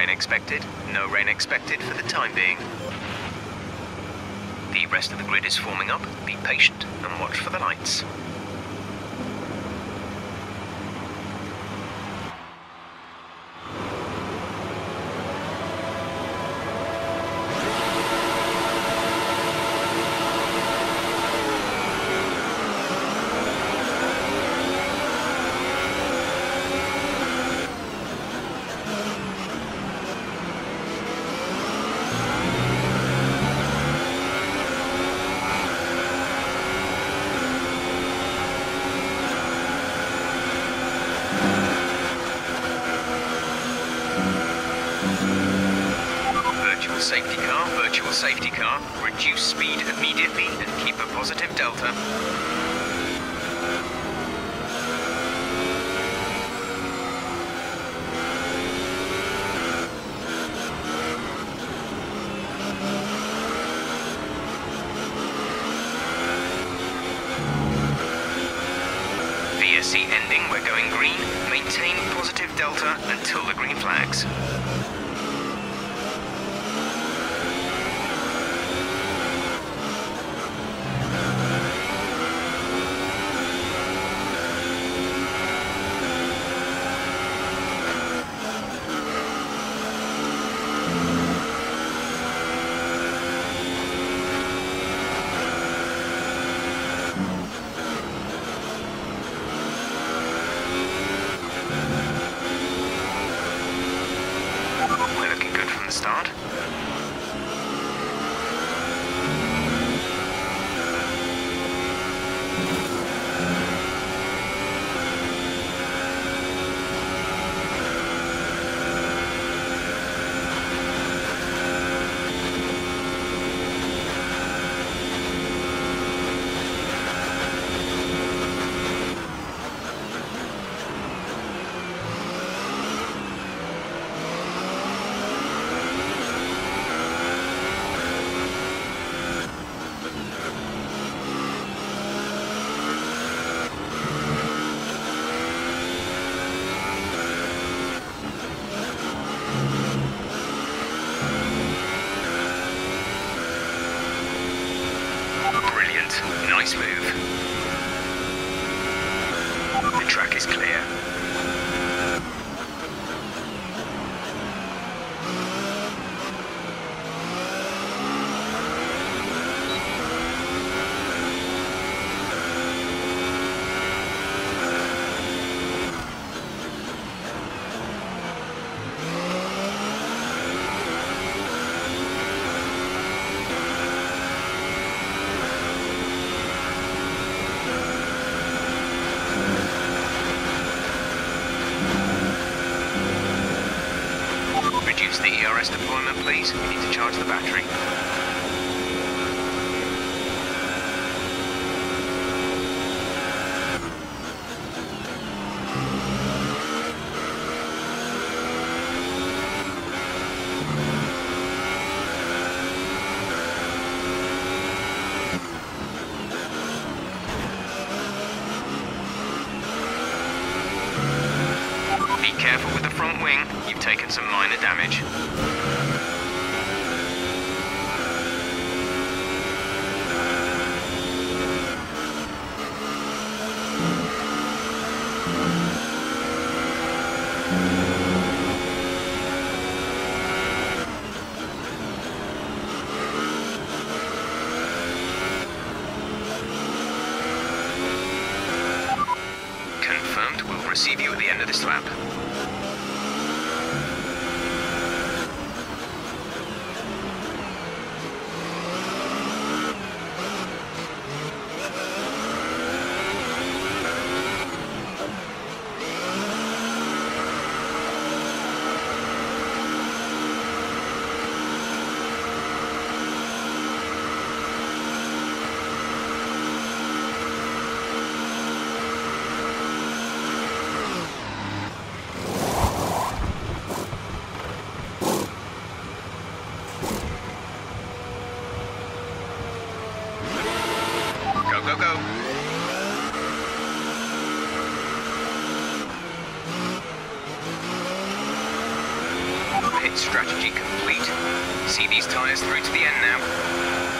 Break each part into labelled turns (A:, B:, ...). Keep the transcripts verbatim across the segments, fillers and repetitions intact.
A: rain expected. No rain expected for the time being. The rest of the grid is forming up. Be patient and watch for the lights. Safety car, virtual safety car, reduce speed immediately and keep a positive delta. V S C ending, we're going green. Maintain positive delta until the green flags. Start. Nice move. The track is clear. The E R S deployment, please. We need to charge the battery. Be careful with the front wing. You've taken some minor damage. Confirmed. We'll receive you at the end of this lap. Strategy complete. See these tyres through to the end now.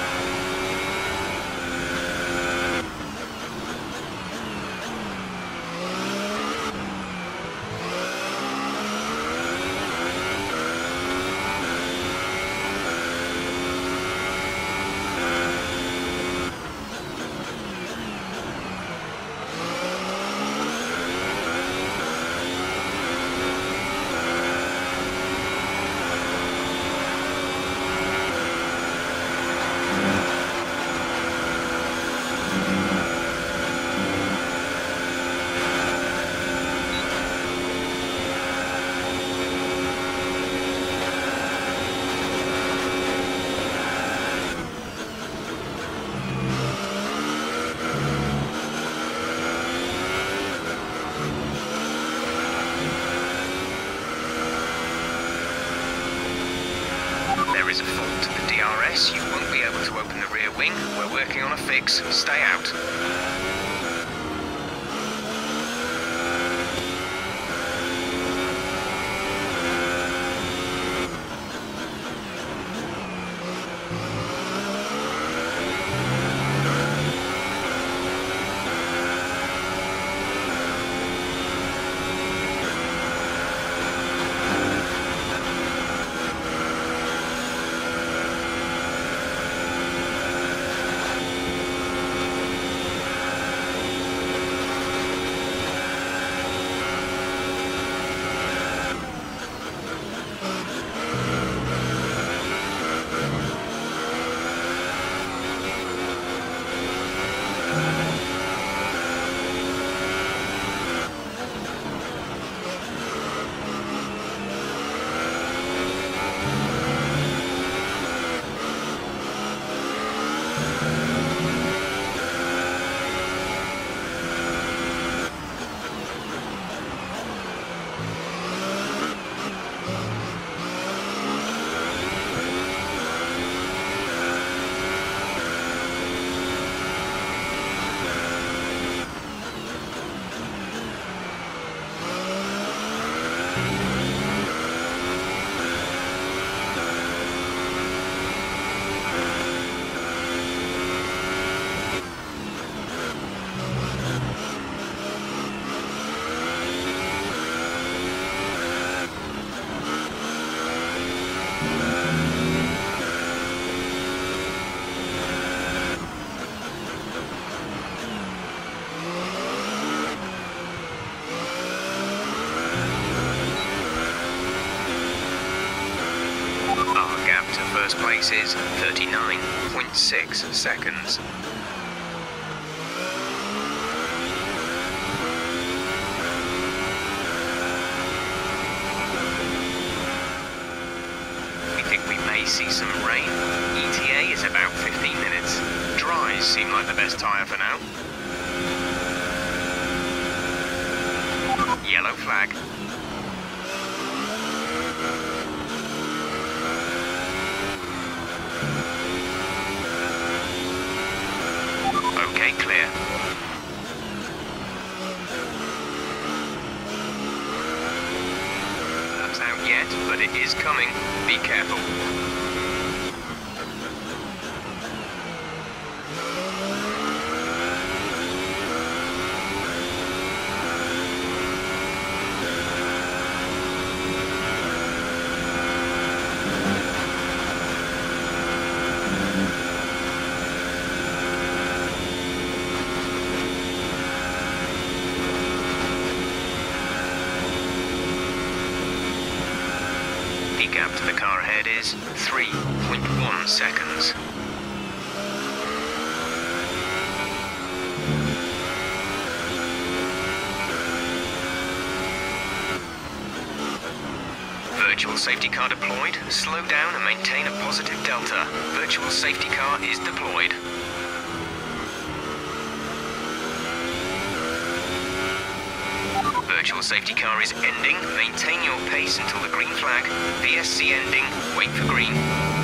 A: There is a fault to the D R S. You won't be able to open the rear wing. We're working on a fix. Stay out. First place is thirty-nine point six seconds. We think we may see some rain. E T A is about fifteen minutes. Dries seem like the best tyre for now. Yellow flag. Okay, clear. That's out yet, but it is coming. Be careful. The gap to the car ahead is three point one seconds. Virtual safety car deployed. Slow down and maintain a positive delta. Virtual safety car is deployed. Virtual safety car is ending. Maintain your pace until the green flag. V S C ending. Wait for green.